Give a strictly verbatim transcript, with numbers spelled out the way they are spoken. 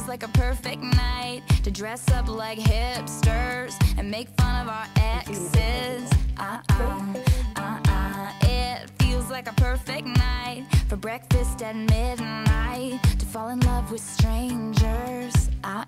feels like a perfect night to dress up like hipsters and make fun of our exes. Uh-uh, uh-uh. It feels like a perfect night for breakfast at midnight, to fall in love with strangers. Uh-uh.